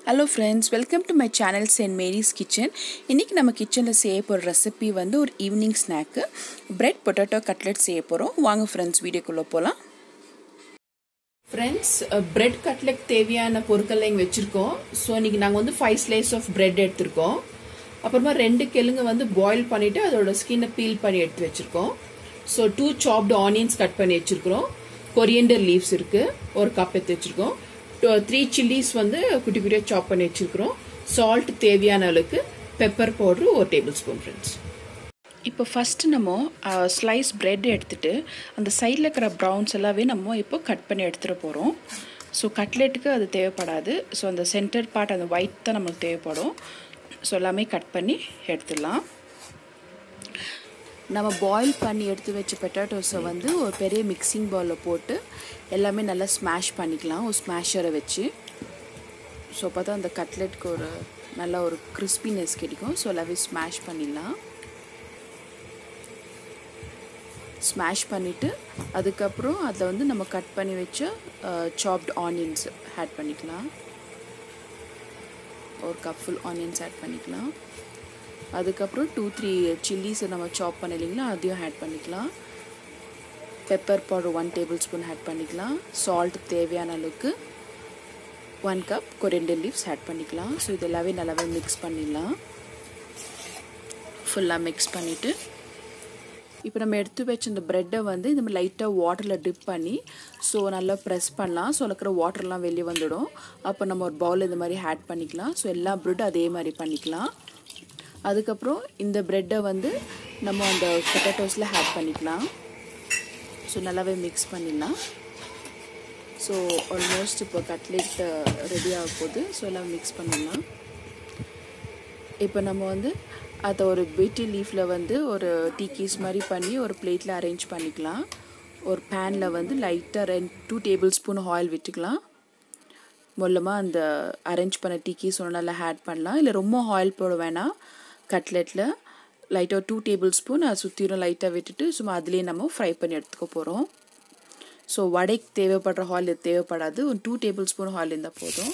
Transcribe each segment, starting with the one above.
Hello friends, welcome to my channel St. Mary's Kitchen. இன்னைக்கு நம்ம கிச்சன்ல செய்ய போற ரெசிபி வந்து ஒரு evening snack bread potato cutlet செய்ய போறோம். வாங்க फ्रेंड्स வீடியோக்குள்ள போலாம். फ्रेंड्स பிரெட் கட்லெட் தேவையான பொருட்கள் இங்க வெச்சிருக்கோம். சோ இன்னைக்கு நாங்க வந்து 5 slices of bread எடுத்துர்க்கோம். அப்புறமா ரெண்டு கிழங்கு வந்து பாயில் பண்ணிட்டு அதோட ஸ்கின்னை பீல் பண்ணி எடுத்து வெச்சிருக்கோம். சோ 2 chopped onions கட் பண்ணி வெச்சிருக்கோம். coriander leaves இருக்கு. ஒரு கப் எடுத்து வெச்சிருக்கோம். 3 chilies வந்து குட்டி குட்டியா சாப் பண்ணி வெச்சிருக்கோம். சால்ட் தேவையான அளவுக்கு, பெப்பர் பவுடர் 1 டேபிள்ஸ்பூன் फ्रेंड्स. இப்போ ஃபர்ஸ்ட் நம்ம ஸ்லைஸ் பிரெட் எடுத்துட்டு அந்த சைடுல இருக்கிற ப்ரவுன்ஸ் எல்லாமே நம்ம இப்போ கட் பண்ணி எடுத்துற போறோம். சோ கட்லெட்டுக்கு அது தேவைப்படாது. சோ அந்த சென்டர் பார்ட் அந்த ஒயிட் தான் நமக்கு தேவைப்படும். சோ எல்லாமே கட் பண்ணி எடுத்துடலாம். நம்ம பாயில் பண்ணி எடுத்து வச்ச பொட்டேட்டோஸை வந்து ஒரு பெரிய மிக்சிங் பவுலில் போட்டு எல்லாமே நல்லா ஸ்மாஷ் பண்ணிக்கலாம் ஒரு ஸ்மாஷரை வச்சு. ஸோ அப்போ தான் அந்த கட்லெட்டுக்கு ஒரு நல்ல ஒரு கிறிஸ்பினஸ் கிடைக்கும். ஸோ எல்லாமே ஸ்மாஷ் பண்ணிடலாம். ஸ்மாஷ் பண்ணிவிட்டு அதுக்கப்புறம் அதில் வந்து நம்ம கட் பண்ணி வச்ச சாப்ட் ஆனியன்ஸ் ஆட் பண்ணிக்கலாம். ஒரு கப் ஃபுல் ஆனியன்ஸ் ஆட் பண்ணிக்கலாம். அதுக்கப்புறம் 2-3 சில்லிஸை நம்ம சாப் பண்ணிங்களா அதையும் ஆட் பண்ணிக்கலாம். பெப்பர் பவுடர் 1 டேபிள்ஸ்பூன் ஆட் பண்ணிக்கலாம். சால்ட் தேவையான அளவுக்கு 1 கப் coriander leaves ஆட் பண்ணிக்கலாம். ஸோ இது எல்லாமே நல்லாவே மிக்ஸ் பண்ணிடலாம். ஃபுல்லாக மிக்ஸ் பண்ணிவிட்டு இப்போ நம்ம எடுத்து வச்ச இந்த ப்ரெட்டை வந்து இந்த மாதிரி லைட்டாக வாட்டரில் டிப் பண்ணி ஸோ நல்லா ப்ரெஸ் பண்ணலாம். ஸோ இருக்கிற வாட்டர்லாம் வெளியே வந்துடும். அப்போ நம்ம ஒரு பவுல் இந்த மாதிரி ஆட் பண்ணிக்கலாம். ஸோ எல்லா ப்ரெட்டும் அதே மாதிரி பண்ணிக்கலாம். அதுக்கப்புறம் இந்த ப்ரெட்டை வந்து நம்ம அந்த பொட்டேட்டோஸில் ஆட் பண்ணிக்கலாம். ஸோ நல்லாவே மிக்ஸ் பண்ணிடலாம். ஸோ ஆல்மோஸ்ட் இப்போ கட்லெட் ரெடி ஆக போகுது. ஸோ எல்லாம் மிக்ஸ் பண்ணிடலாம். இப்போ நம்ம வந்து அதை ஒரு பிட்டி லீஃபில் வந்து ஒரு டீக்கீஸ் மாதிரி பண்ணி ஒரு பிளேட்டில் அரேஞ்ச் பண்ணிக்கலாம். ஒரு பேனில் வந்து லைட்டாக 2 டேபிள்ஸ்பூன் ஆயில் விட்டுக்கலாம். மூலமாக அந்த அரேஞ்ச் பண்ண டீக்கீஸ் ஒன்று நல்லா ஆட் பண்ணலாம். இல்லை ரொம்ப ஆயில் போட வேணாம். கட்லெட்டில் லைட்டாக 2 டேபிள்ஸ்பூன் அதை சுற்றிடும் லைட்டாக விட்டுட்டு சும்மா அதுலேயே நம்ம ஃப்ரை பண்ணி எடுத்துக்க போகிறோம். ஸோ வடைக்கு தேவைப்படுற ஆயில் இது தேவைப்படாது. ஒரு 2 டேபிள்ஸ்பூன் ஆயில் இருந்தால் போதும்.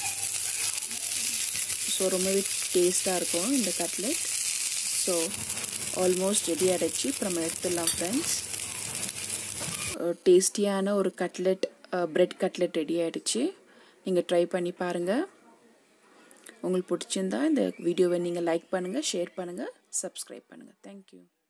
ஸோ ரொம்பவே டேஸ்ட்டாக இருக்கும் இந்த கட்லெட். ஸோ ஆல்மோஸ்ட் ரெடி ஆகிடுச்சு. இப்போ நம்ம எடுத்துடலாம் ஃப்ரெண்ட்ஸ். டேஸ்டியான ஒரு கட்லெட் பிரெட் கட்லெட் ரெடி ஆகிடுச்சு. நீங்கள் ட்ரை பண்ணி பாருங்கள். உங்களுக்கு பிடிச்சிருந்தா இந்த வீடியோவை நீங்கள் லைக் பண்ணுங்கள், ஷேர் பண்ணுங்கள், சப்ஸ்கிரைப் பண்ணுங்கள். தேங்க்யூ.